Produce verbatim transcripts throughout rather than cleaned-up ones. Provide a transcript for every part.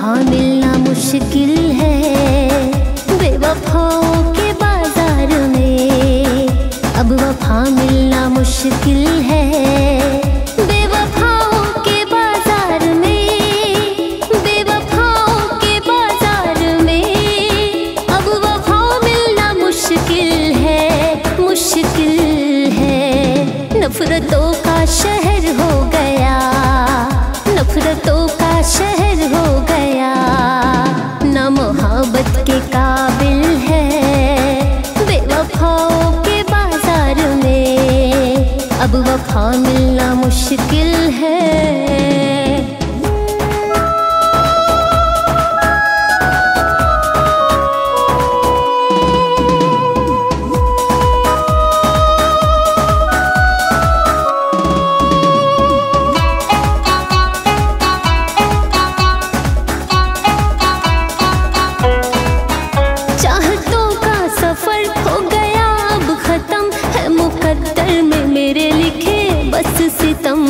वफा मिलना मुश्किल है बेवफाओं के बाजार में। अब वफा मिलना मुश्किल है बेवफाओं के बाजार में, बेवफाओं के बाजार में। अब वफा मिलना मुश्किल है, मुश्किल है। नफरतों का शहर हो गया, नफरतों का शहर हो गया। ना मोहब्बत के काबिल है बेवफाओं के बाजार में। अब वफा मिलना मुश्किल है। सितम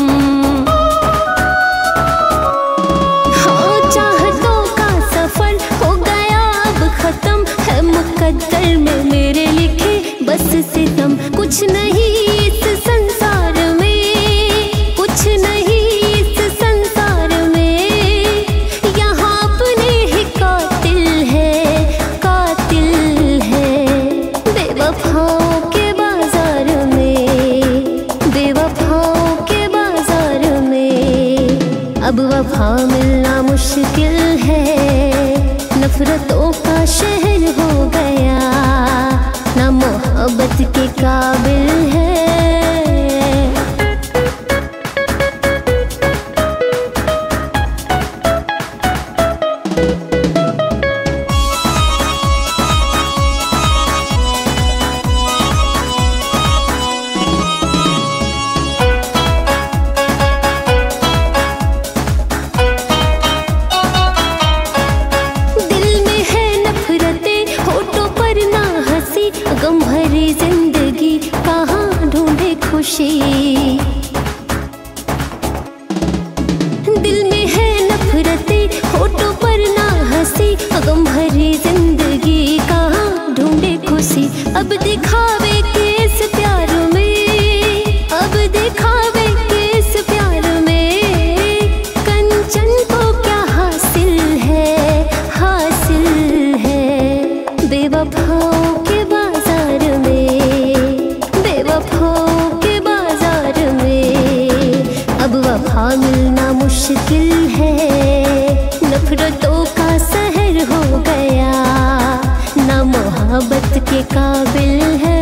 हाँ, चाहतों का सफर हो गया अब खत्म है, मुकद्दर में मेरे लिखे बस सितम। कुछ नहीं इस संसार में, कुछ नहीं इस संसार में। यहाँ अपने ही कातिल है, कातिल है बेवफाओं के बाजार में, बेवफाओं। अब वफा मिलना मुश्किल है, नफरतों का शहर हो गया। ना मोहब्बत के काबिल है। गम भरी जिंदगी कहाँ ढूंढे खुशी, दिल में है नफरतें होठों पर ना हंसी। गम भरी जिंदगी कहाँ ढूंढे खुशी। अब दिखावे के इस प्यार में, अब दिखावे के इस प्यार में। कंचन को क्या हासिल है, हासिल है बेवफाओं के बाजार में, बेवफाओं के बाजार में। अब वफा मिलना मुश्किल है, नफरतों का शहर हो गया। ना मोहब्बत के काबिल है।